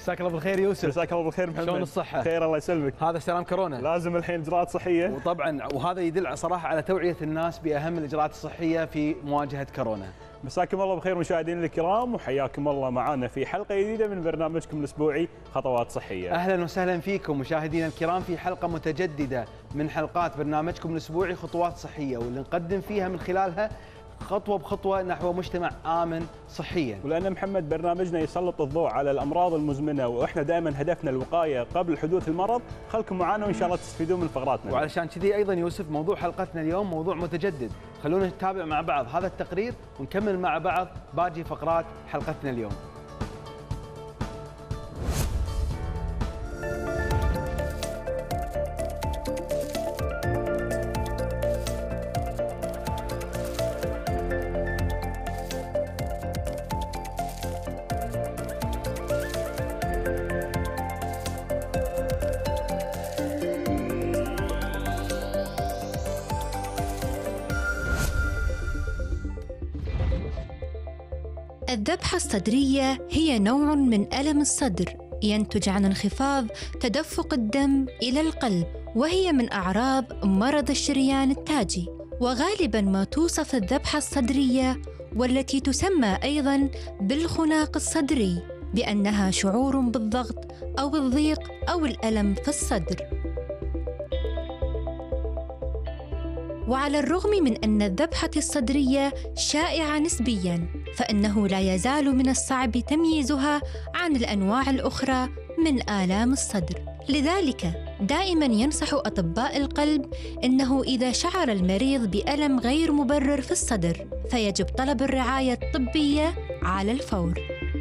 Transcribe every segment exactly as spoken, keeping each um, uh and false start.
مساك الله بالخير يوسف. مساك الله بالخير محمد. شلون الصحة؟ خير الله يسلمك. هذا استلام كورونا. لازم الحين اجراءات صحية. وطبعا وهذا يدل صراحة على توعية الناس بأهم الإجراءات الصحية في مواجهة كورونا. مساكم الله بالخير مشاهدينا الكرام وحياكم الله معنا في حلقة جديدة من برنامجكم الأسبوعي خطوات صحية. أهلا وسهلا فيكم مشاهدينا الكرام في حلقة متجددة من حلقات برنامجكم الأسبوعي خطوات صحية، واللي نقدم فيها من خلالها خطوة بخطوة نحو مجتمع آمن صحيا. ولأن محمد برنامجنا يسلط الضوء على الأمراض المزمنة وإحنا دائما هدفنا الوقاية قبل حدوث المرض، خلكم معنا وإن شاء الله تستفيدون من فقراتنا. وعلشان كذي أيضا يوسف موضوع حلقتنا اليوم موضوع متجدد، خلونا نتابع مع بعض هذا التقرير ونكمل مع بعض باقي فقرات حلقتنا اليوم. الذبحة الصدرية هي نوع من ألم الصدر ينتج عن انخفاض تدفق الدم إلى القلب، وهي من أعراض مرض الشريان التاجي. وغالباً ما توصف الذبحة الصدرية والتي تسمى أيضاً بالخناق الصدري بأنها شعور بالضغط أو الضيق أو الألم في الصدر. وعلى الرغم من أن الذبحة الصدرية شائعة نسبياً، فإنه لا يزال من الصعب تمييزها عن الأنواع الأخرى من آلام الصدر. لذلك دائماً ينصح أطباء القلب أنه إذا شعر المريض بألم غير مبرر في الصدر فيجب طلب الرعاية الطبية على الفور.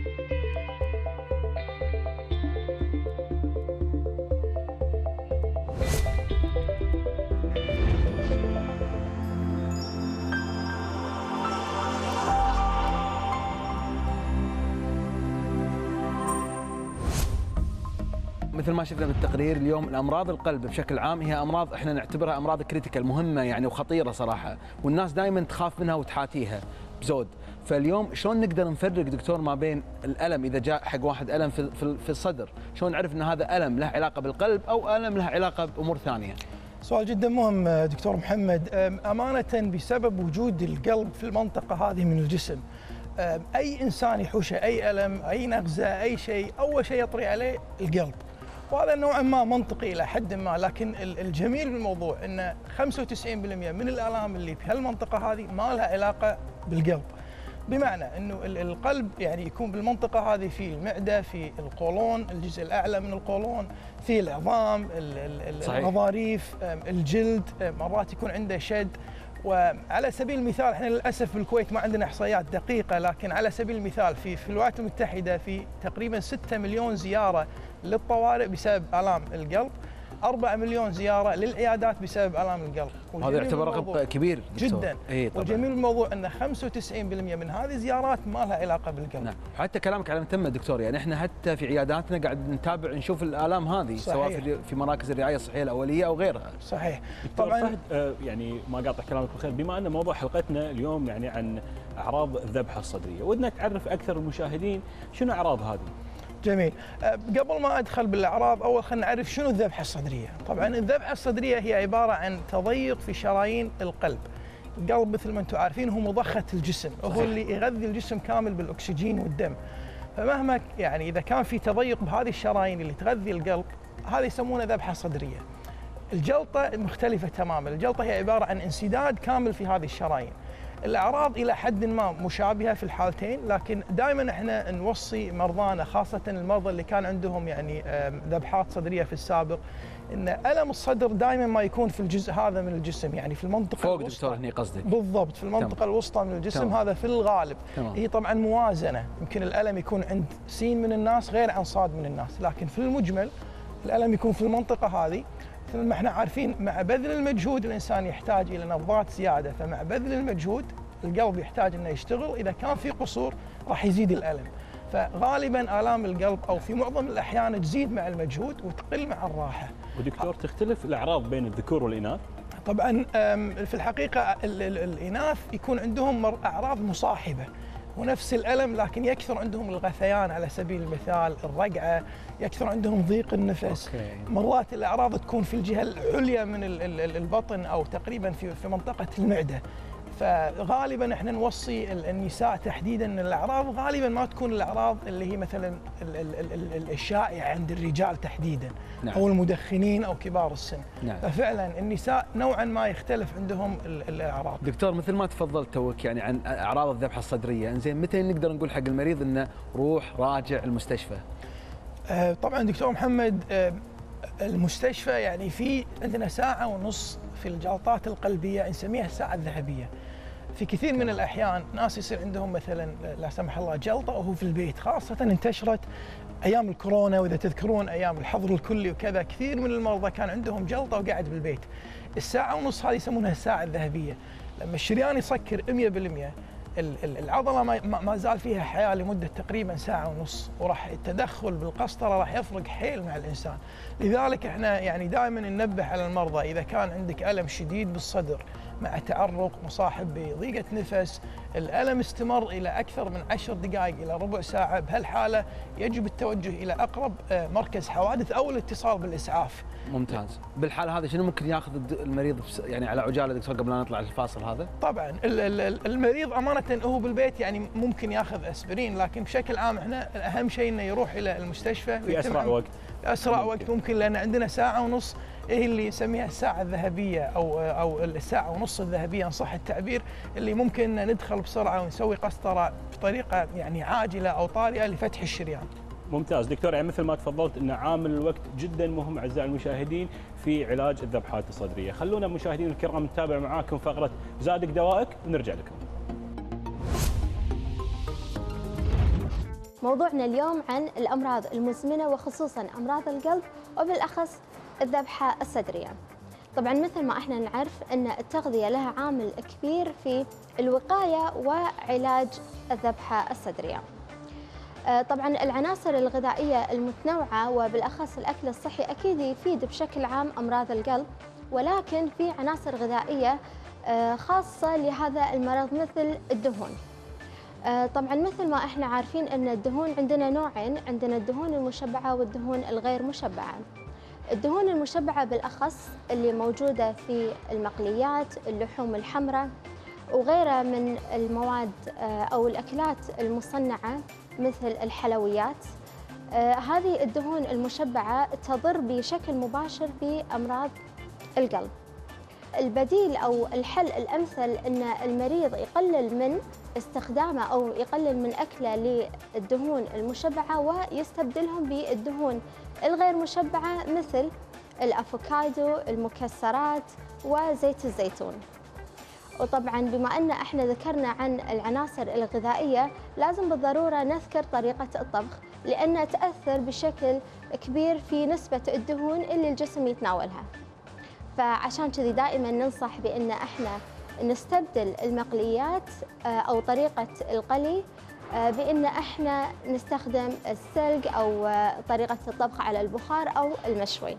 مثل ما شفنا من التقرير اليوم، الامراض القلب بشكل عام هي امراض احنا نعتبرها امراض كريتيكال مهمه يعني وخطيره صراحه، والناس دائما تخاف منها وتحاتيها بزود. فاليوم شلون نقدر نفرق دكتور ما بين الالم اذا جاء حق واحد الم في في الصدر، شلون نعرف ان هذا الم له علاقه بالقلب او الم له علاقه بامور ثانيه؟ سؤال جدا مهم دكتور محمد. امانه بسبب وجود القلب في المنطقه هذه من الجسم، اي انسان يحوشه اي الم اي نغزه اي شيء اول شيء يطري عليه القلب، وهذا نوعا ما منطقي الى حد ما. لكن الجميل بالموضوع ان خمسة وتسعين بالمئة من الالام اللي في هالمنطقه هذه ما لها علاقه بالقلب، بمعنى انه القلب يعني يكون بالمنطقه هذه في المعده، في القولون، الجزء الاعلى من القولون، في العظام، الغضاريف، الجلد، مرات يكون عنده شد. وعلى سبيل المثال احنا للاسف بالكويت ما عندنا احصائيات دقيقه، لكن على سبيل المثال في في الولايات المتحده في تقريبا ستة مليون زياره للطوارئ بسبب الام القلب، أربعة مليون زياره للعيادات بسبب الام القلب. هذا يعتبر رقم كبير دكتور. جدا. إيه طبعاً. والجميل بالموضوع ان خمسة وتسعين بالمئة من هذه الزيارات ما لها علاقه بالقلب. نعم، حتى كلامك على تمه دكتور، يعني احنا حتى في عياداتنا قاعد نتابع نشوف الالام هذه صحيح. سواء في في مراكز الرعايه الصحيه الاوليه او غيرها. صحيح. طبعا فهد آه يعني ما قاطع كلامك بالخير، بما ان موضوع حلقتنا اليوم يعني عن اعراض الذبحه الصدريه، ودنا تعرف اكثر المشاهدين شنو اعراض هذه؟ جميل. قبل ما ادخل بالاعراض اول خلينا نعرف شنو الذبحه الصدريه. طبعا الذبحه الصدريه هي عباره عن تضيق في شرايين القلب. القلب مثل ما انتم عارفين هو مضخه الجسم، صحيح. هو اللي يغذي الجسم كامل بالاكسجين والدم. فمهما يعني اذا كان في تضيق بهذه الشرايين اللي تغذي القلب، هذه يسمونها ذبحه صدريه. الجلطه مختلفه تماما، الجلطه هي عباره عن انسداد كامل في هذه الشرايين. الأعراض إلى حد ما مشابهة في الحالتين، لكن دائما احنا نوصي مرضانا خاصة المرضى اللي كان عندهم يعني ذبحات صدرية في السابق ان ألم الصدر دائما ما يكون في الجزء هذا من الجسم، يعني في المنطقة فوق الوسطى. دكتور هني قصدك؟ بالضبط، في المنطقة تمام. الوسطى من الجسم تمام. هذا في الغالب تمام. هي طبعا موازنة، يمكن الألم يكون عند سين من الناس غير عن صاد من الناس، لكن في المجمل الألم يكون في المنطقة هذه. مثل ما احنا عارفين مع بذل المجهود الإنسان يحتاج إلى نبضات زيادة، فمع بذل المجهود القلب يحتاج انه يشتغل، اذا كان في قصور راح يزيد الالم. فغالبا الام القلب او في معظم الاحيان تزيد مع المجهود وتقل مع الراحه. ودكتور تختلف الاعراض بين الذكور والاناث؟ طبعا في الحقيقه الاناث يكون عندهم اعراض مصاحبه، ونفس الالم لكن يكثر عندهم الغثيان على سبيل المثال، الرقعه، يكثر عندهم ضيق النفس. أوكي. مرات الاعراض تكون في الجهه العليا من البطن او تقريبا في في منطقه المعده. فغالبا احنا نوصي النساء تحديدا ان الاعراض غالبا ما تكون الاعراض اللي هي مثلا الشائعه عند الرجال تحديدا. نعم. او المدخنين او كبار السن. نعم. ففعلا النساء نوعا ما يختلف عندهم الاعراض. دكتور مثل ما تفضلت توك يعني عن اعراض الذبحه الصدريه، انزين متى نقدر نقول حق المريض انه روح راجع المستشفى؟ آه طبعا دكتور محمد، آه المستشفى يعني في عندنا ساعه ونص في الجلطات القلبيه نسميها الساعه الذهبيه. في كثير من الأحيان ناس يصير عندهم مثلا لا سمح الله جلطة وهو في البيت، خاصة انتشرت أيام الكورونا، وإذا تذكرون أيام الحظر الكلي وكذا كثير من المرضى كان عندهم جلطة وقاعد بالبيت. الساعة ونص هذه يسمونها الساعة الذهبية. لما الشريان يسكر مئة بالمئة العضلة ما زال فيها حياة لمدة تقريبا ساعة ونص، وراح التدخل بالقسطرة راح يفرق حيل مع الإنسان. لذلك احنا يعني دائما ننبه على المرضى إذا كان عندك ألم شديد بالصدر مع تعرق مصاحب بضيقة نفس، الألم استمر إلى أكثر من عشر دقائق إلى ربع ساعة، بهالحالة يجب التوجه إلى أقرب مركز حوادث أو الاتصال بالإسعاف. ممتاز. بالحالة هذه شنو ممكن ياخذ المريض يعني على عجالة دكتور قبل لا نطلع الفاصل هذا؟ طبعا المريض أمانة هو بالبيت يعني ممكن ياخذ أسبرين، لكن بشكل عام احنا أهم شيء إنه يروح إلى المستشفى في أسرع وقت. أسرع ممكن. وقت ممكن، لأن عندنا ساعة ونص هي اللي نسميها الساعة الذهبية أو أو الساعة ونص الذهبية إن صح التعبير، اللي ممكن ندخل بسرعة ونسوي قسطرة بطريقة يعني عاجلة أو طارئة لفتح الشريان. ممتاز دكتور، يعني مثل ما تفضلت ان عامل الوقت جدا مهم اعزائي المشاهدين في علاج الذبحات الصدريه. خلونا مشاهدينا الكرام نتابع معاكم فقره زادك دوائك ونرجع لكم. موضوعنا اليوم عن الامراض المزمنه وخصوصا امراض القلب وبالاخص الذبحه الصدريه. طبعا مثل ما احنا نعرف ان التغذيه لها عامل كبير في الوقايه وعلاج الذبحه الصدريه. طبعا العناصر الغذائية المتنوعة وبالأخص الأكل الصحي أكيد يفيد بشكل عام أمراض القلب، ولكن في عناصر غذائية خاصة لهذا المرض مثل الدهون. طبعا مثل ما احنا عارفين أن الدهون عندنا نوعين، عندنا الدهون المشبعة والدهون الغير مشبعة. الدهون المشبعة بالأخص اللي موجودة في المقليات، اللحوم الحمراء وغيرها من المواد أو الأكلات المصنعة مثل الحلويات. آه هذه الدهون المشبعة تضر بشكل مباشر بأمراض القلب. البديل أو الحل الأمثل أن المريض يقلل من استخدامه أو يقلل من أكله للدهون المشبعة ويستبدلهم بالدهون الغير مشبعة مثل الأفوكادو، المكسرات وزيت الزيتون. وطبعا بما أن احنا ذكرنا عن العناصر الغذائية لازم بالضرورة نذكر طريقة الطبخ، لأنها تأثر بشكل كبير في نسبة الدهون اللي الجسم يتناولها. فعشان كذي دائما ننصح بأن احنا نستبدل المقليات أو طريقة القلي بأن احنا نستخدم السلق أو طريقة الطبخ على البخار أو المشوي.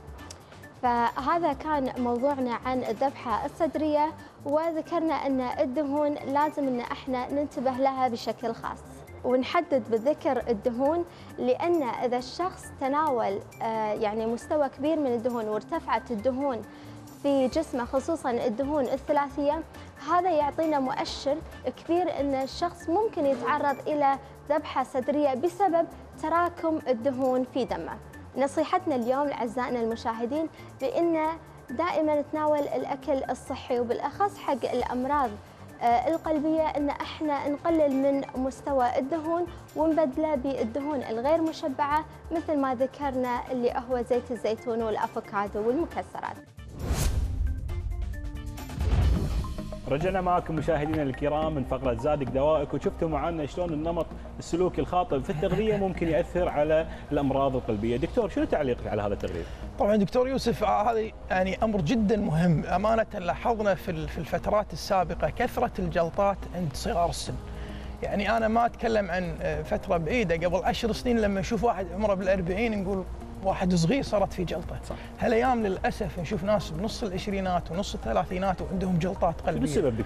فهذا كان موضوعنا عن الذبحة الصدرية، وذكرنا أن الدهون لازم أن احنا ننتبه لها بشكل خاص ونحدد بالذكر الدهون، لأن إذا الشخص تناول يعني مستوى كبير من الدهون وارتفعت الدهون في جسمه خصوصا الدهون الثلاثية، هذا يعطينا مؤشر كبير أن الشخص ممكن يتعرض إلى ذبحة صدرية بسبب تراكم الدهون في دمه. نصيحتنا اليوم لأعزائنا المشاهدين بأن دائما نتناول الأكل الصحي وبالأخص حق الأمراض القلبية، أن احنا نقلل من مستوى الدهون ونبدله بالدهون الغير مشبعة مثل ما ذكرنا اللي هو زيت الزيتون والأفوكادو والمكسرات. رجعنا معكم مشاهدينا الكرام من فقرة زادك دوائك، وشفتوا معنا شلون النمط السلوكي الخاطئ في التغذية ممكن يأثر على الأمراض القلبية. دكتور شنو تعليقك على هذا التغذية؟ طبعا دكتور يوسف هذا يعني أمر جدا مهم. أمانة لاحظنا في في الفترات السابقة كثرة الجلطات عند صغار السن. يعني أنا ما أتكلم عن فترة بعيدة، قبل عشر سنين لما نشوف واحد عمره بالأربعين نقول واحد صغير صارت في جلطه. صح. هالايام للاسف نشوف ناس بنص العشرينات ونص الثلاثينات وعندهم جلطات قلبيه. شو السبب دكتور؟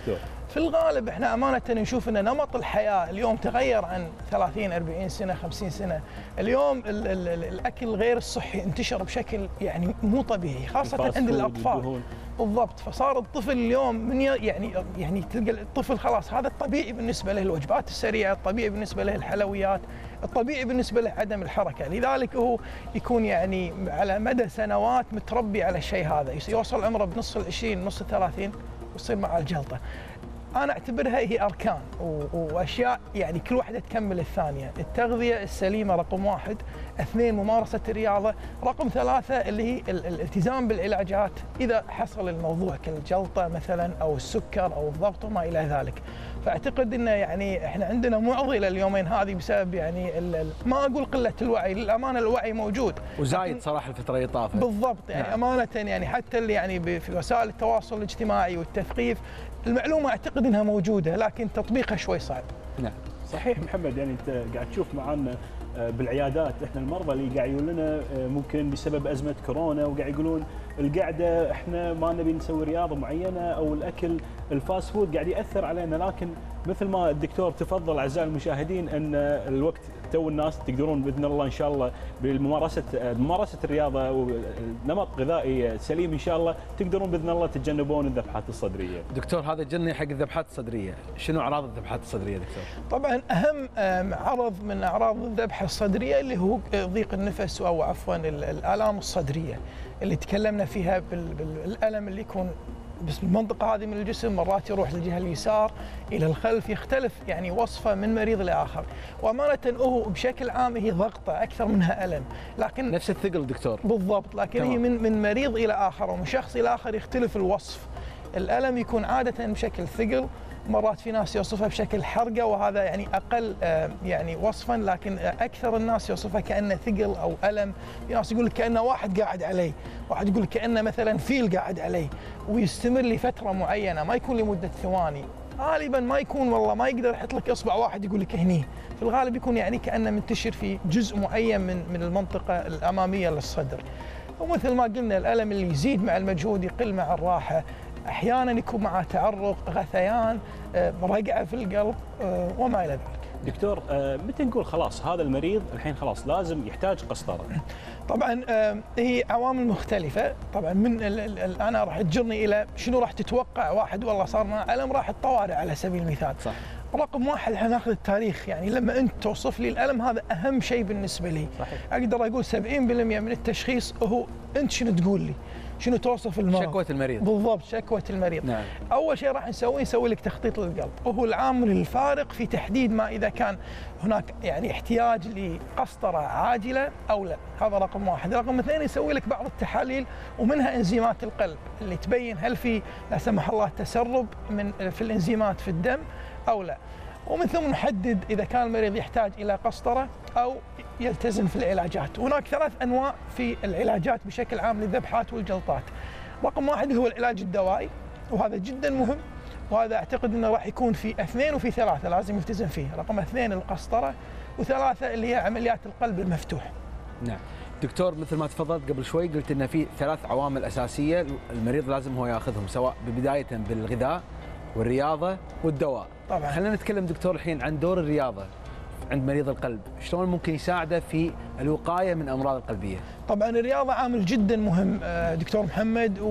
في الغالب احنا امانه نشوف ان نمط الحياه اليوم تغير عن ثلاثين أربعين سنه خمسين سنه، اليوم ال ال ال الاكل غير الصحي انتشر بشكل يعني مو طبيعي خاصه عند الاطفال. بالضبط، فصار الطفل اليوم من يعني يعني تلقى الطفل خلاص هذا الطبيعي بالنسبه له الوجبات السريعه، الطبيعي بالنسبه له الحلويات، الطبيعي بالنسبه له عدم الحركه، لذلك هو يكون يعني على مدى سنوات متربي على الشيء هذا، يوصل عمره بنص العشرين نص الثلاثين ويصير مع الجلطه. أنا أعتبرها هي أركان وأشياء يعني كل واحدة تكمل الثانية، التغذية السليمة رقم واحد، اثنين ممارسة الرياضة، رقم ثلاثة اللي هي الالتزام بالعلاجات إذا حصل الموضوع كالجلطة مثلا أو السكر أو الضغط وما إلى ذلك. فأعتقد أنه يعني إحنا عندنا معضلة اليومين هذه بسبب يعني ما أقول قلة الوعي، للأمانة الوعي موجود وزايد صراحة الفترة اللي طافت. بالضبط، يعني نعم. أمانة يعني حتى اللي يعني في وسائل التواصل الاجتماعي والتثقيف المعلومة أعتقد أنها موجودة لكن تطبيقها شوي صعب. نعم صحيح محمد، يعني أنت قاعد تشوف معنا بالعيادات احنا المرضى اللي قاعد يقولون لنا ممكن بسبب أزمة كورونا وقاعد يقولون القعدة احنا ما نبي نسوي رياضة معينة أو الأكل الفاست فود قاعد يأثر علينا، لكن مثل ما الدكتور تفضل أعزائي المشاهدين أن الوقت تو الناس تقدرون باذن الله ان شاء الله بممارسه ممارسه الرياضه ونمط غذائي سليم ان شاء الله تقدرون باذن الله تتجنبون الذبحات الصدريه. دكتور هذا جني حق الذبحات الصدريه، شنو اعراض الذبحات الصدريه دكتور؟ طبعا اهم عرض من اعراض الذبحه الصدريه اللي هو ضيق النفس او عفوا الالام الصدريه اللي تكلمنا فيها بالالم اللي يكون بس المنطقة هذه من الجسم مرات يروح للجهة اليسار إلى الخلف، يختلف يعني وصفه من مريض لآخر، وأمانة هو بشكل عام هي ضغطة أكثر منها ألم، لكن نفس الثقل دكتور بالضبط، لكن تمام. هي من من مريض إلى آخر ومن شخص إلى آخر يختلف الوصف. الألم يكون عادة بشكل ثقل، مرات في ناس يوصفها بشكل حرقة وهذا يعني أقل يعني وصفا، لكن أكثر الناس يوصفها كأنه ثقل أو ألم، في ناس يقول لك كأنه واحد قاعد عليه، واحد يقول لك كأنه مثلا فيل قاعد عليه، ويستمر لفترة معينة ما يكون لمدة ثواني، غالبا ما يكون والله ما يقدر يحط لك إصبع واحد يقول لك هني، في الغالب يكون يعني كأنه منتشر في جزء معين من من المنطقة الأمامية للصدر. ومثل ما قلنا الألم اللي يزيد مع المجهود يقل مع الراحة، احيانا يكون معه تعرق، غثيان، رقعه في القلب وما الى ذلك. دكتور متى نقول خلاص هذا المريض الحين خلاص لازم يحتاج قسطره؟ طبعا هي عوامل مختلفه، طبعا من انا راح تجرني الى شنو راح تتوقع واحد والله صار معه الم راح الطوارئ على سبيل المثال. صح. رقم واحد احنا ناخذ التاريخ، يعني لما انت توصف لي الالم هذا اهم شيء بالنسبه لي. صحيح. اقدر اقول سبعين بالمئة من التشخيص هو انت شنو تقول لي؟ شنو توصف المرض؟ شكوى المريض. بالضبط، شكوى المريض. نعم. اول شيء راح نسويه نسوي لك تخطيط للقلب، وهو العامل الفارق في تحديد ما اذا كان هناك يعني احتياج لقسطره عاجله او لا، هذا رقم واحد. رقم اثنين يسوي لك بعض التحاليل ومنها انزيمات القلب اللي تبين هل في لا سمح الله تسرب من في الانزيمات في الدم او لا. ومن ثم نحدد إذا كان المريض يحتاج إلى قسطرة أو يلتزم في العلاجات. هناك ثلاث أنواع في العلاجات بشكل عام للذبحات والجلطات. رقم واحد هو العلاج الدوائي، وهذا جدا مهم، وهذا أعتقد أنه راح يكون في اثنين وفي ثلاثة لازم يلتزم فيه. رقم اثنين القسطرة، وثلاثة اللي هي عمليات القلب المفتوح. نعم. دكتور مثل ما تفضلت قبل شوي قلت أن في ثلاث عوامل أساسية المريض لازم هو ياخذهم، سواء بداية بالغذاء والرياضة والدواء. طبعا. خلينا نتكلم دكتور الحين عن دور الرياضة عند مريض القلب، شلون ممكن يساعده في الوقاية من أمراض القلبية؟ طبعا الرياضة عامل جدا مهم دكتور محمد،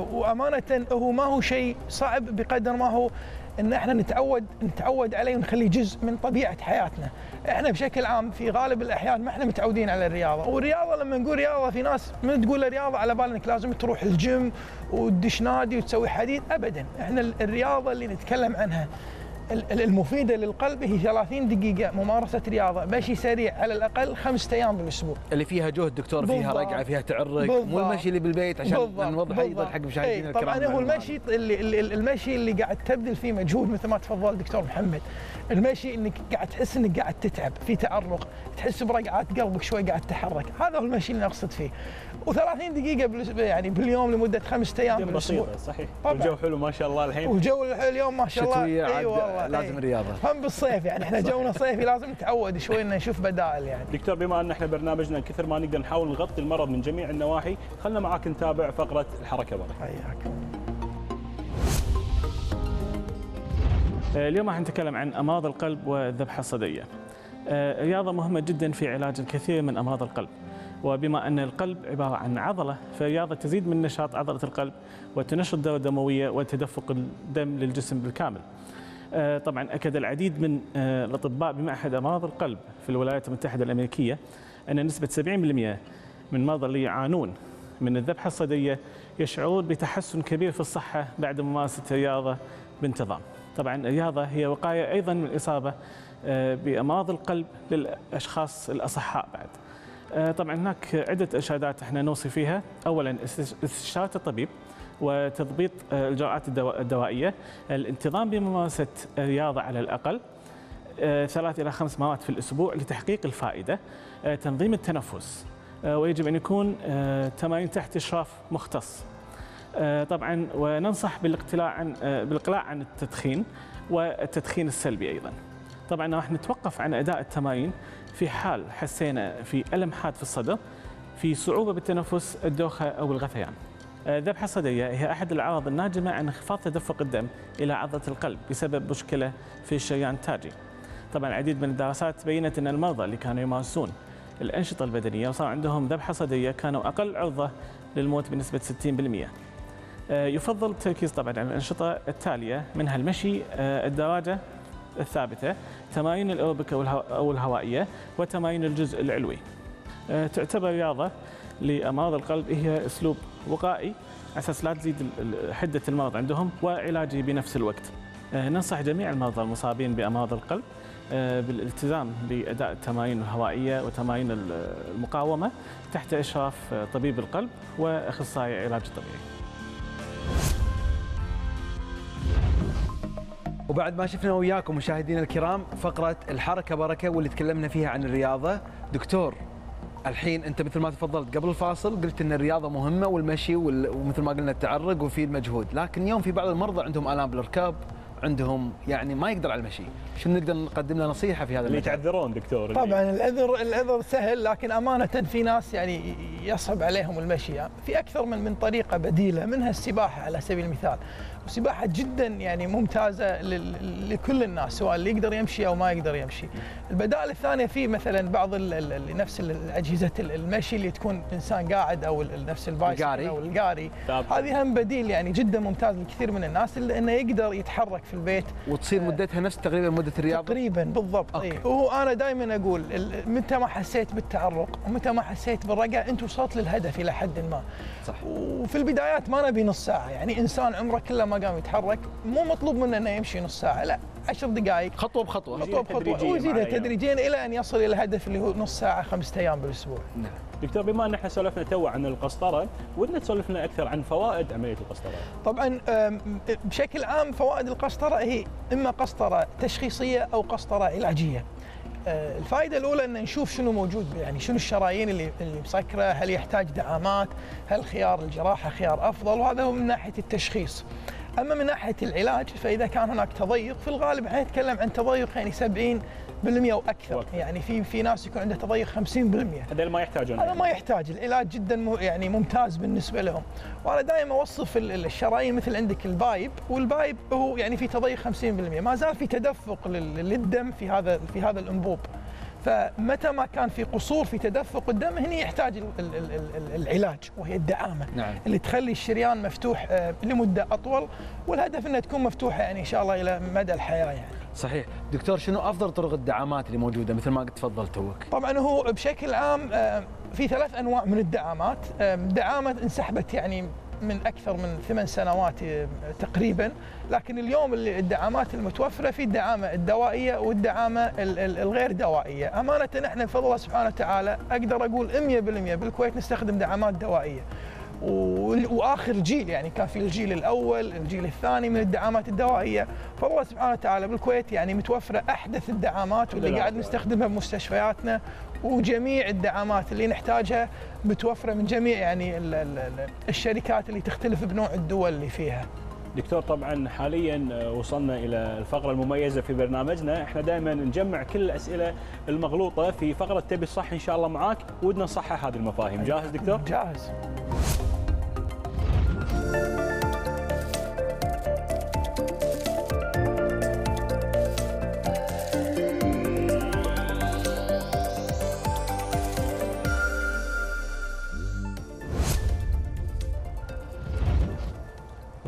وأمانة هو ما هو شيء صعب بقدر ما هو ان احنا نتعود نتعود عليه ونخليه جزء من طبيعه حياتنا. احنا بشكل عام في غالب الاحيان ما احنا متعودين على الرياضه، والرياضه لما نقول رياضه في ناس من تقول رياضه على بال انك لازم تروح الجيم وتدش نادي وتسوي حديد، ابدا. احنا الرياضه اللي نتكلم عنها المفيده للقلب هي ثلاثين دقيقه ممارسه رياضه، مشي سريع على الاقل خمسة ايام بالاسبوع. اللي فيها جهد دكتور، فيها رقعه، فيها تعرق، مو المشي اللي بالبيت عشان نوضح ايضا حق مشاهدينا الكرام. طبعا هو المشي اللي المشي اللي قاعد تبذل فيه مجهود مثل ما تفضل دكتور محمد. المشي انك قاعد تحس انك قاعد تتعب، في تعرق، تحس برقعات قلبك شوي قاعد تتحرك، هذا هو المشي اللي نقصد فيه. وثلاثين دقيقة يعني باليوم لمدة خمسة أيام بالأسبوع. بسيطة صحيح. والجو حلو ما شاء الله الحين. والجو اليوم ما شاء الله. شتوية أي والله لازم الرياضة. هم بالصيف يعني احنا جونا صيفي لازم نتعود شوي إن نشوف بدائل يعني. دكتور بما أن احنا برنامجنا كثر ما نقدر نحاول نغطي المرض من جميع النواحي، خلنا معاك نتابع فقرة الحركة برا. حياك. اليوم راح نتكلم عن أمراض القلب والذبحة الصدرية. رياضة مهمة جدا في علاج الكثير من أمراض القلب، وبما أن القلب عبارة عن عضلة، فالرياضة تزيد من نشاط عضلة القلب وتنشط الدورة الدموية وتدفق الدم للجسم بالكامل. طبعا أكد العديد من الأطباء بمعهد أمراض القلب في الولايات المتحدة الأمريكية أن نسبة سبعين بالمئة من المرضى اللي يعانون من الذبحة الصدرية يشعرون بتحسن كبير في الصحة بعد ممارسة الرياضة بانتظام. طبعا الرياضة هي وقاية أيضا من الإصابة بأمراض القلب للأشخاص الأصحاء بعد. طبعا هناك عدة إرشادات احنا نوصي فيها. أولا استشارة الطبيب وتضبيط الجرعات الدوائية، الانتظام بممارسة الرياضة على الأقل ثلاث إلى خمس مرات في الأسبوع لتحقيق الفائدة، تنظيم التنفس، ويجب أن يكون تمارين تحت إشراف مختص. طبعا وننصح بالاقتلاع عن بالاقلاع عن التدخين والتدخين السلبي أيضا. طبعا راح نتوقف عن أداء التمارين في حال حسينا في ألم حاد في الصدر، في صعوبة بالتنفس، الدوخة أو الغثيان. الذبحة الصدرية هي أحد الأعراض الناجمة عن انخفاض تدفق الدم إلى عضلة القلب بسبب مشكلة في الشريان التاجي. طبعا العديد من الدراسات بينت أن المرضى اللي كانوا يمارسون الأنشطة البدنية وصار عندهم ذبحة صدرية كانوا أقل عرضة للموت بنسبة ستين بالمئة. يفضل التركيز طبعا على الأنشطة التالية، منها المشي، الدراجة الثابتة، تمارين الأوروبيك أو الهوائية، وتمارين الجزء العلوي. تعتبر رياضة لأمراض القلب هي أسلوب وقائي على أساس لا تزيد حدة المرض عندهم وعلاجه بنفس الوقت. ننصح جميع المرضى المصابين بأمراض القلب بالالتزام بأداء التمارين الهوائية وتمارين المقاومة تحت إشراف طبيب القلب وأخصائي علاج طبيعي. وبعد ما شفنا وياكم مشاهدينا الكرام فقرة الحركة بركة واللي تكلمنا فيها عن الرياضة، دكتور الحين انت مثل ما تفضلت قبل الفاصل قلت ان الرياضة مهمة والمشي ومثل ما قلنا التعرق وفي المجهود، لكن اليوم في بعض المرضى عندهم آلام بالركاب، عندهم يعني ما يقدر على المشي، شو نقدر نقدم له نصيحة في هذا اللي المجال؟ يتعذرون دكتور. طبعا العذر العذر سهل، لكن امانه في ناس يعني يصعب عليهم المشي. يعني في اكثر من من طريقه بديله، منها السباحه على سبيل المثال، والسباحه جدا يعني ممتازه لكل الناس سواء اللي يقدر يمشي او ما يقدر يمشي. البدائل الثانيه في مثلا بعض نفس اجهزه المشي اللي تكون انسان قاعد او نفس البايسكل او القاري، هذه هم بديل يعني جدا ممتاز لكثير من الناس اللي انه يقدر يتحرك في البيت. وتصير مدتها نفس تقريبا مده الرياضه؟ تقريبا بالضبط. اي وهو انا دائما اقول متى ما حسيت بالتعرق ومتى ما حسيت بالرقع انت وصلت للهدف الى حد ما. صح. وفي البدايات ما نبي نص ساعه، يعني انسان عمره كله ما قام يتحرك مو مطلوب منه انه يمشي نص ساعه، لا عشر دقائق، خطوه بخطوه خطوه بخطوه ويزيدها تدريجيا الى ان يصل الى الهدف اللي هو نص ساعه خمسة ايام بالاسبوع. نعم. دكتور بما ان احنا سولفنا تو عن القسطره، ودنا تسولف لنا اكثر عن فوائد عمليه القسطره. طبعا بشكل عام فوائد القسطره هي اما قسطره تشخيصيه او قسطره علاجيه. الفائده الاولى ان نشوف شنو موجود، يعني شنو الشرايين اللي اللي مسكره، هل يحتاج دعامات، هل خيار الجراحه خيار افضل، وهذا هو من ناحيه التشخيص. اما من ناحيه العلاج فاذا كان هناك تضيق، في الغالب احنا نتكلم عن تضيق يعني سبعين بالمئة واكثر، وكثر. يعني في في ناس يكون عنده تضيق خمسين بالمئة. هذا ما يحتاجون، هذا ما يحتاج، العلاج جدا يعني ممتاز بالنسبه لهم. وانا دائما اوصف الشرايين مثل عندك البايب، والبايب هو يعني في تضيق خمسين بالمئة، ما زال في تدفق للدم في هذا في هذا الانبوب. فمتى ما كان في قصور في تدفق الدم هنا يحتاج العلاج وهي الدعامه. نعم. اللي تخلي الشريان مفتوح لمده اطول، والهدف انها تكون مفتوحه يعني ان شاء الله الى مدى الحياه يعني. صحيح. دكتور شنو افضل طرق الدعامات اللي موجوده مثل ما قلت تفضلت توك؟ طبعا هو بشكل عام في ثلاث انواع من الدعامات. دعامه انسحبت يعني من اكثر من ثمان سنوات تقريبا، لكن اليوم الدعامات المتوفره في الدعامه الدوائيه والدعامه الغير دوائيه. امانه احنا بفضل الله سبحانه وتعالى اقدر اقول مئة بالمئة بالكويت نستخدم دعامات دوائيه. واخر جيل يعني كان في الجيل الاول، الجيل الثاني من الدعامات الدوائيه، فالله سبحانه وتعالى بالكويت يعني متوفره احدث الدعامات واللي قاعد نستخدمها بمستشفياتنا، وجميع الدعامات اللي نحتاجها متوفره من جميع يعني الشركات اللي تختلف بنوع الدول اللي فيها. دكتور طبعا حاليا وصلنا الى الفقره المميزه في برنامجنا، احنا دائما نجمع كل الاسئله المغلوطه في فقره تبي الصح ان شاء الله معاك، ودنا نصحح هذه المفاهيم. جاهز دكتور؟ جاهز.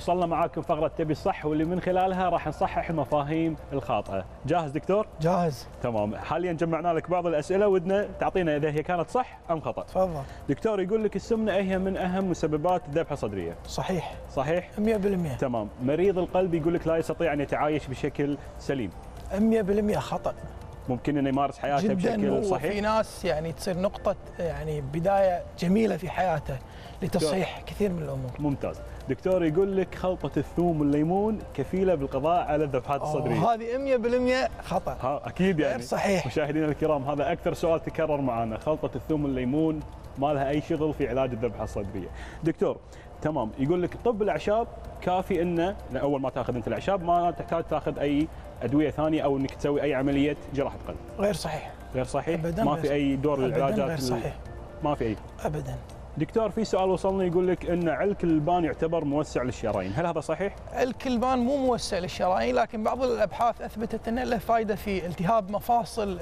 وصلنا معاكم فقرة تبي الصح واللي من خلالها راح نصحح المفاهيم الخاطئة. جاهز دكتور؟ جاهز. تمام، حاليا جمعنا لك بعض الأسئلة ودنا تعطينا إذا هي كانت صح أم خطأ. تفضل. دكتور يقول لك السمنة هي من أهم مسببات الذبحة الصدرية. صحيح. صحيح؟ مئة بالمئة. تمام، مريض القلب يقول لك لا يستطيع أن يتعايش بشكل سليم. مئة بالمئة خطأ. ممكن انه يمارس حياته جداً بشكل صحيح. وفي ناس يعني تصير نقطة يعني بداية جميلة في حياته لتصحيح كثير من الأمور. ممتاز. دكتور يقول لك خلطة الثوم والليمون كفيلة بالقضاء على الذبحات الصدرية. هذه مئة بالمئة خطأ. ها أكيد يعني. غير صحيح. مشاهدينا الكرام هذا أكثر سؤال تكرر معنا، خلطة الثوم والليمون ما لها أي شغل في علاج الذبحة الصدرية. دكتور تمام، يقول لك طب الأعشاب كافي إنه أول ما تاخذ أنت الأعشاب ما تحتاج تاخذ أي أدوية ثانية أو إنك تسوي أي عملية جراحة قلب. غير صحيح. غير صحيح؟ أبداً ما في أي دور للعلاجات؟ غير صحيح. ما في أي. أبداً. دكتور في سؤال وصلنا يقول لك ان علك الالبان يعتبر موسع للشرايين، هل هذا صحيح؟ علك الالبان مو موسع للشرايين، لكن بعض الابحاث اثبتت انه له فائده في التهاب مفاصل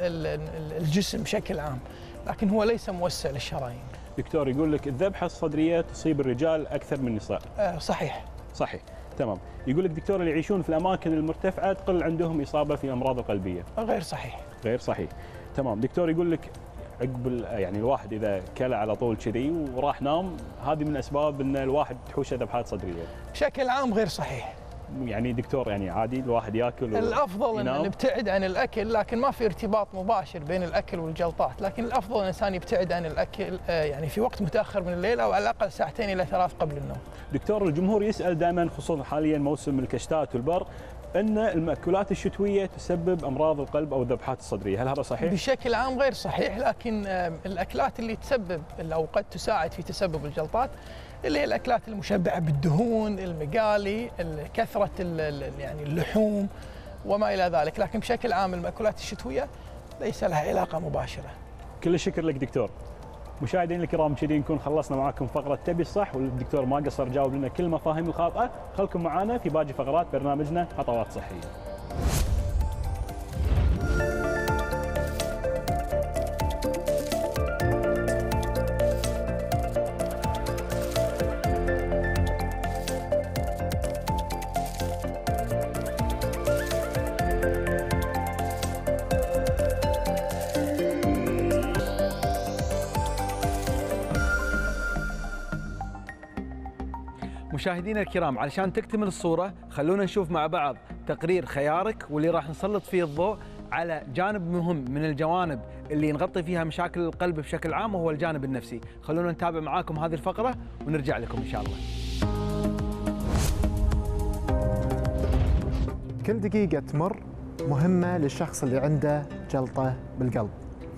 الجسم بشكل عام، لكن هو ليس موسع للشرايين. دكتور يقول لك الذبحه الصدريه تصيب الرجال اكثر من النساء. آه صحيح. صحيح، تمام. يقول لك دكتور اللي يعيشون في الاماكن المرتفعه تقل عندهم اصابه في امراض القلبيه. غير صحيح. غير صحيح، تمام. دكتور يقول لك عقب يعني الواحد اذا كلى على طول كذي وراح نام، هذه من اسباب ان الواحد تحوشه ذبحات صدريه. بشكل عام غير صحيح. يعني دكتور يعني عادي الواحد ياكل الافضل ان نبتعد عن الاكل، لكن ما في ارتباط مباشر بين الاكل والجلطات، لكن الافضل الانسان يبتعد عن الاكل يعني في وقت متاخر من الليل او على الاقل ساعتين الى ثلاث قبل النوم. دكتور الجمهور يسال دائما خصوصا حاليا موسم الكشتات والبر ان المأكولات الشتويه تسبب امراض القلب او الذبحات الصدريه، هل هذا صحيح؟ بشكل عام غير صحيح، لكن الاكلات اللي تسبب او قد تساعد في تسبب الجلطات اللي هي الاكلات المشبعه بالدهون، المقالي، كثره يعني اللحوم وما الى ذلك، لكن بشكل عام المأكولات الشتويه ليس لها علاقه مباشره. كل الشكر لك دكتور. مشاهدينا الكرام كذي نكون خلصنا معاكم فقره تبي الصح، والدكتور ما قصر جاوب لنا كل المفاهيم الخاطئه، خلكم معنا في باقي فقرات برنامجنا خطوات صحيه. مشاهدينا الكرام علشان تكتمل الصورة خلونا نشوف مع بعض تقرير خيارك واللي راح نسلط فيه الضوء على جانب مهم من الجوانب اللي نغطي فيها مشاكل القلب بشكل عام وهو الجانب النفسي. خلونا نتابع معاكم هذه الفقرة ونرجع لكم إن شاء الله. كل دقيقة تمر مهمة للشخص اللي عنده جلطة بالقلب.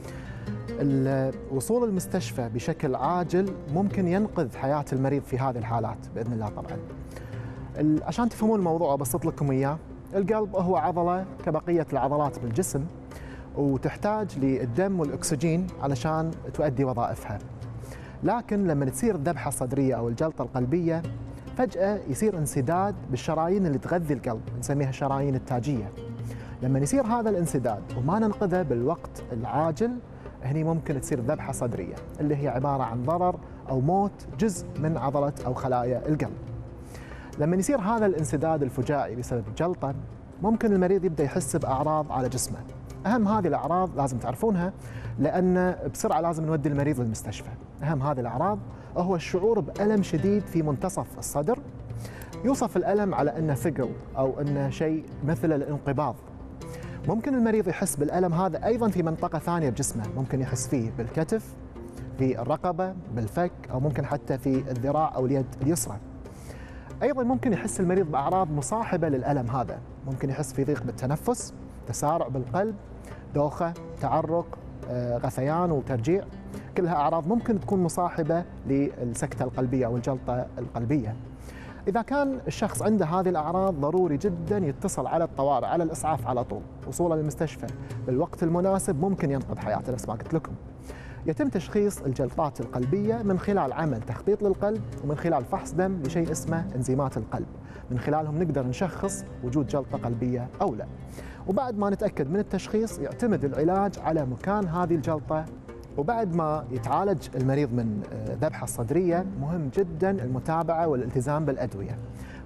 الوصول المستشفى بشكل عاجل ممكن ينقذ حياة المريض في هذه الحالات بإذن الله. طبعا عشان تفهمون الموضوع أبسط لكم إياه، القلب هو عضلة كبقية العضلات بالجسم وتحتاج للدم والأكسجين علشان تؤدي وظائفها، لكن لما تصير الذبحة الصدرية أو الجلطة القلبية فجأة يصير انسداد بالشرايين اللي تغذي القلب، نسميها الشرايين التاجية. لما يصير هذا الانسداد وما ننقذه بالوقت العاجل هني ممكن تصير ذبحة صدرية اللي هي عبارة عن ضرر أو موت جزء من عضلة أو خلايا القلب. لما يصير هذا الانسداد الفجائي بسبب الجلطة ممكن المريض يبدأ يحس بأعراض على جسمه. أهم هذه الأعراض لازم تعرفونها لأن بسرعة لازم نودي المريض للمستشفى. أهم هذه الأعراض هو الشعور بألم شديد في منتصف الصدر، يوصف الألم على أنه ثقل أو أنه شيء مثل الانقباض. ممكن المريض يحس بالألم هذا أيضاً في منطقة ثانية بجسمه، ممكن يحس فيه بالكتف، في الرقبة، بالفك، أو ممكن حتى في الذراع أو اليد اليسرى. أيضاً ممكن يحس المريض بأعراض مصاحبة للألم هذا، ممكن يحس في ضيق بالتنفس، تسارع بالقلب، دوخة، تعرق، غثيان وترجيع، كلها أعراض ممكن تكون مصاحبة للسكتة القلبية أو الجلطة القلبية. إذا كان الشخص عنده هذه الأعراض ضروري جدا يتصل على الطوارئ، على الإسعاف على طول. وصوله للمستشفى بالوقت المناسب ممكن ينقذ حياته نفس ما قلت لكم. يتم تشخيص الجلطات القلبية من خلال عمل تخطيط للقلب ومن خلال فحص دم لشيء اسمه انزيمات القلب، من خلالهم نقدر نشخص وجود جلطة قلبية أو لا. وبعد ما نتأكد من التشخيص يعتمد العلاج على مكان هذه الجلطة. وبعد ما يتعالج المريض من ذبحة الصدرية مهم جدا المتابعة والالتزام بالأدوية.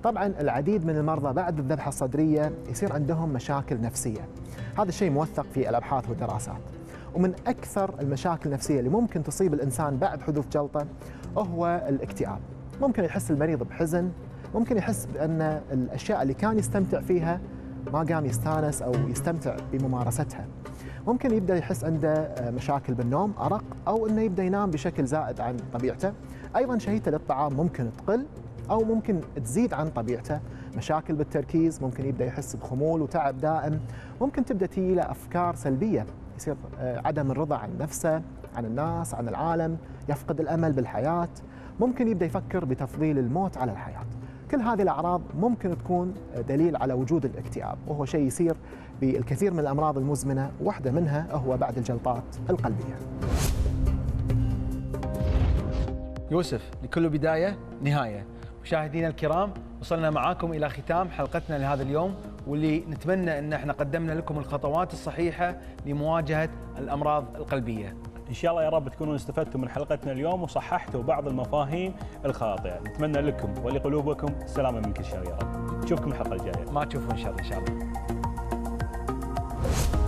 طبعا العديد من المرضى بعد الذبحة الصدرية يصير عندهم مشاكل نفسية. هذا الشيء موثق في الأبحاث والدراسات. ومن أكثر المشاكل النفسية اللي ممكن تصيب الإنسان بعد حدوث جلطة هو الاكتئاب. ممكن يحس المريض بحزن، ممكن يحس بأن الأشياء اللي كان يستمتع فيها ما قام يستانس أو يستمتع بممارستها. ممكن يبدأ يحس عنده مشاكل بالنوم، أرق، أو أنه يبدأ ينام بشكل زائد عن طبيعته. أيضا شهيته للطعام ممكن تقل أو ممكن تزيد عن طبيعته. مشاكل بالتركيز، ممكن يبدأ يحس بخمول وتعب دائم. ممكن تبدأ تجي له أفكار سلبية، يصير عدم الرضا عن نفسه، عن الناس، عن العالم، يفقد الأمل بالحياة. ممكن يبدأ يفكر بتفضيل الموت على الحياة. كل هذه الأعراض ممكن تكون دليل على وجود الاكتئاب، وهو شيء يصير بالكثير من الأمراض المزمنة، واحدة منها هو بعد الجلطات القلبية. يوسف، لكل بداية نهاية. مشاهدينا الكرام، وصلنا معاكم إلى ختام حلقتنا لهذا اليوم، واللي نتمنى أن احنا قدمنا لكم الخطوات الصحيحة لمواجهة الأمراض القلبية. إن شاء الله يا رب تكونوا استفدتوا من حلقتنا اليوم وصححتوا بعض المفاهيم الخاطئة. نتمنى لكم ولقلوبكم السلامة من كل شر يا رب. نشوفكم الحلقة الجاية. ما تشوفون شر إن شاء الله.